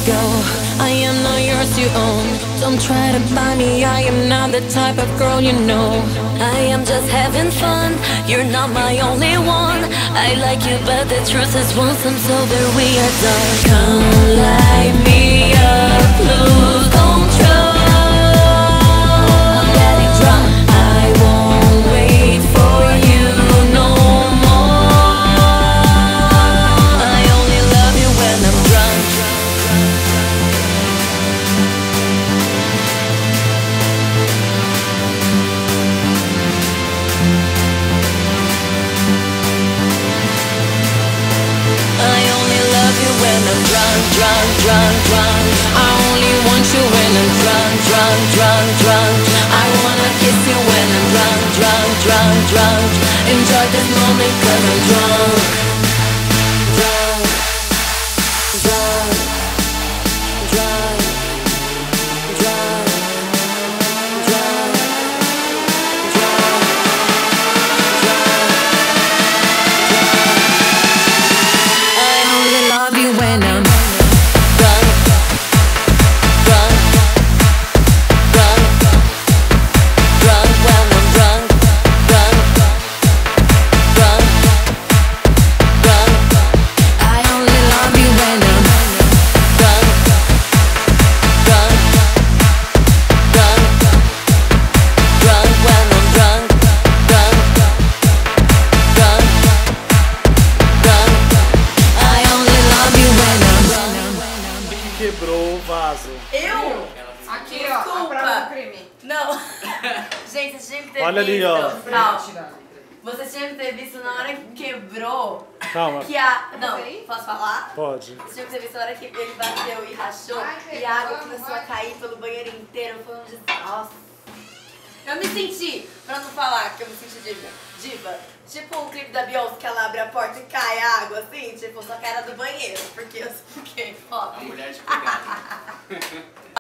go. I am not yours to own. Don't try to buy me, I am not the type of girl you know. I am just having fun, you're not my only one. I like you but the truth is once I'm sober we are done. Come light me up, please don't try. I'm getting drunk, I won't wait for you no more. I only love you when I'm drunk. I only love you when I'm drunk, drunk, drunk, drunk. I only want you when I'm drunk, drunk, drunk, drunk. I wanna kiss you when I'm drunk, drunk, drunk, drunk. Enjoy this moment 'cause I'm drunk. Drunk, drunk, drunk, drunk, drunk, drunk, drunk. I only love you when I'm drunk, drunk, drunk, drunk. When I'm drunk, drunk, drunk, drunk. I only love you when I'm drunk, drunk, drunk, drunk. When I'm drunk, drunk, drunk, drunk. I only love you when I'm drunk. Quem quebrou o vaso? Eu? Aqui, ó, a prova do Desculpa. crime. Não. Gente, você tinha que ter Olha ali, visto. ó. Não. Você tinha que ter visto na hora que quebrou. Calma. Que a... Não, Sei. posso falar? Pode. Você tinha que ter visto na hora que ele bateu e rachou. Ai, E a água vamos, começou a vai. cair pelo banheiro inteiro. Foi um desastre. Eu me senti, pra não falar que eu me senti diva. Tipo um clipe da Beyoncé que ela abre a porta e cai a água assim. Tipo, só que era do banheiro. Porque eu fiquei foda. A mulher de pegada.